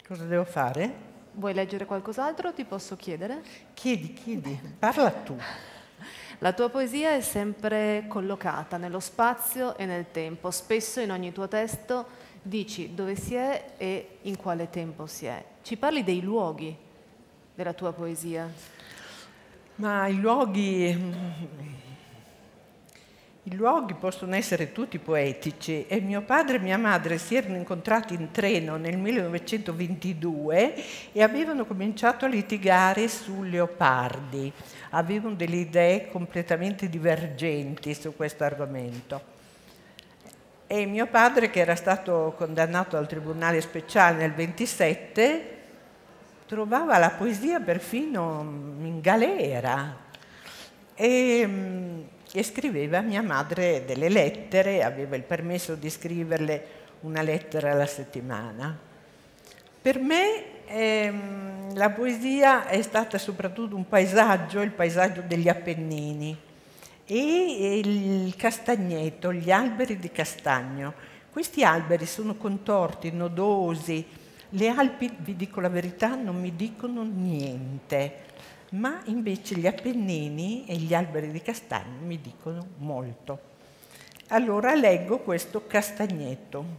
Cosa devo fare? Vuoi leggere qualcos'altro o ti posso chiedere? Chiedi, parla tu. La tua poesia è sempre collocata nello spazio e nel tempo. Spesso in ogni tuo testo dici dove si è e in quale tempo si è. Ci parli dei luoghi della tua poesia? Ma i luoghi possono essere tutti poetici e mio padre e mia madre si erano incontrati in treno nel 1922 e avevano cominciato a litigare su leopardi. Avevano delle idee completamente divergenti su questo argomento. E mio padre, che era stato condannato al Tribunale Speciale nel 27, trovava la poesia perfino in galera e scriveva a mia madre delle lettere, aveva il permesso di scriverle una lettera alla settimana. Per me la poesia è stata soprattutto un paesaggio, il paesaggio degli Appennini e il castagneto, gli alberi di castagno. Questi alberi sono contorti, nodosi. Le Alpi, vi dico la verità, non mi dicono niente, ma invece gli Appennini e gli alberi di castagno mi dicono molto. Allora leggo questo castagneto.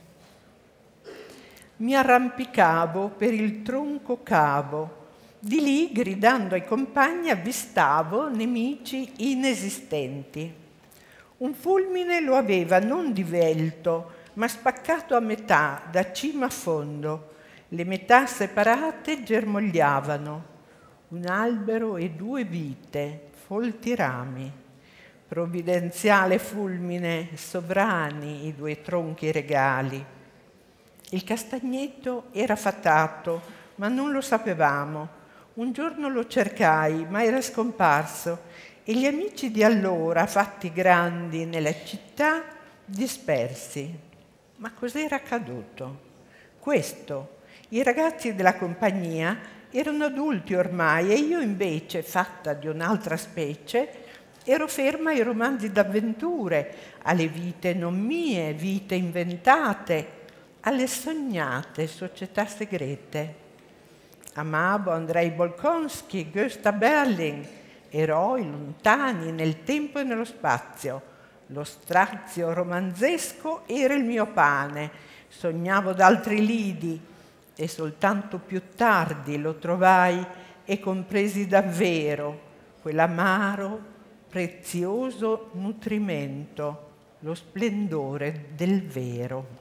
Mi arrampicavo per il tronco cavo, di lì, gridando ai compagni, avvistavo nemici inesistenti. Un fulmine lo aveva non divelto, ma spaccato a metà, da cima a fondo. Le metà separate germogliavano. Un albero e due vite, folti rami. Provvidenziale fulmine, sovrani i due tronchi regali. Il castagneto era fatato, ma non lo sapevamo. Un giorno lo cercai, ma era scomparso, e gli amici di allora, fatti grandi nella città, dispersi. Ma cos'era accaduto? Questo: i ragazzi della compagnia erano adulti ormai e io invece, fatta di un'altra specie, ero ferma ai romanzi d'avventure, alle vite non mie, vite inventate, alle sognate società segrete. Amavo Andrei Bolkonsky, Gösta Berling, eroi lontani nel tempo e nello spazio. Lo strazio romanzesco era il mio pane, sognavo d'altri lidi e soltanto più tardi lo trovai e compresi davvero quell'amaro, prezioso nutrimento, lo splendore del vero.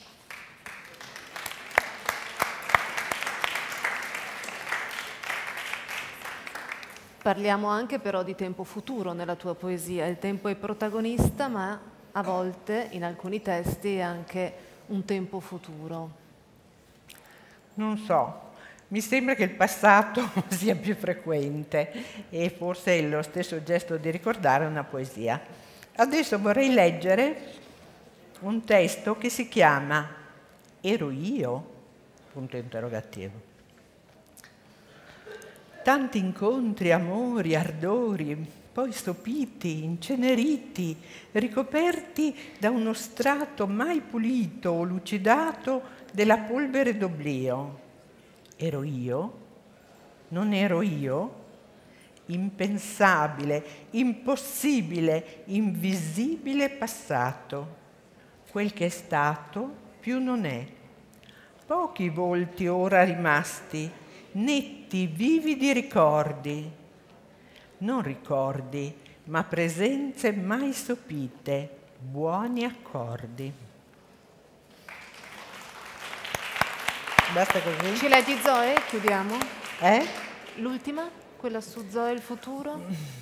Parliamo anche però di tempo futuro nella tua poesia. Il tempo è protagonista, ma a volte in alcuni testi è anche un tempo futuro. Non so, mi sembra che il passato sia più frequente e forse è lo stesso gesto di ricordare una poesia. Adesso vorrei leggere un testo che si chiama Ero io? Punto interrogativo. Tanti incontri, amori, ardori, poi sopiti, inceneriti, ricoperti da uno strato mai pulito o lucidato della polvere d'oblio. Ero io? Non ero io? Impensabile, impossibile, invisibile passato. Quel che è stato più non è. Pochi volti ora rimasti, netti, vividi ricordi. Non ricordi, ma presenze mai sopite, buoni accordi. Basta così? Ci leggi Zoe? Chiudiamo? L'ultima? Quella su Zoe il futuro?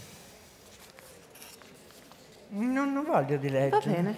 Non voglio di leggere. Va bene.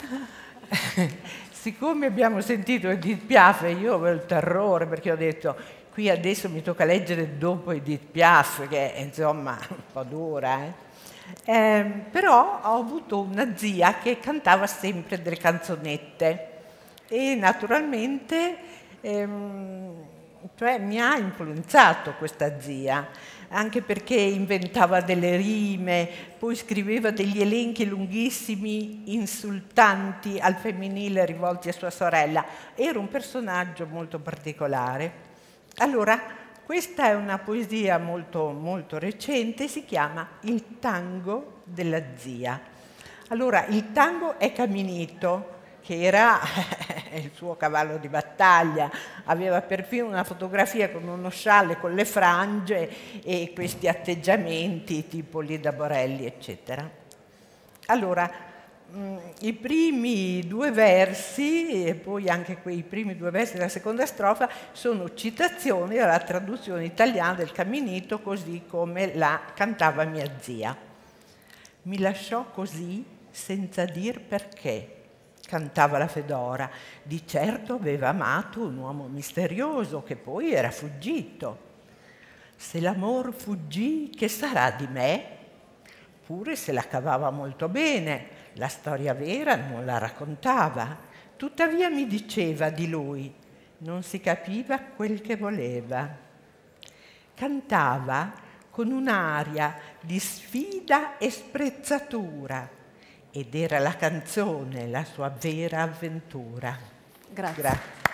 Siccome abbiamo sentito Edith Piaf, io avevo il terrore perché ho detto qui adesso mi tocca leggere dopo Edith Piaf, che è insomma un po' dura. Però ho avuto una zia che cantava sempre delle canzonette e naturalmente cioè, mi ha influenzato questa zia. anche perché inventava delle rime, poi scriveva degli elenchi lunghissimi, insultanti al femminile rivolti a sua sorella. Era un personaggio molto particolare. Allora, questa è una poesia molto, molto recente, si chiama Il tango della zia. Allora, il tango è Caminito, che era il suo cavallo di battaglia, aveva perfino una fotografia con uno scialle con le frange e questi atteggiamenti tipo Lida Borelli, eccetera. Allora, i primi due versi e poi anche quei primi due versi della seconda strofa sono citazioni dalla traduzione italiana del Caminito così come la cantava mia zia. Mi lasciò così senza dir perché, cantava la Fedora. Di certo aveva amato un uomo misterioso che poi era fuggito. Se l'amor fuggì, che sarà di me? Pure se la cavava molto bene, la storia vera non la raccontava. Tuttavia mi diceva di lui, non si capiva quel che voleva. Cantava con un'aria di sfida e sprezzatura, ed era la canzone la sua vera avventura. Grazie. Grazie.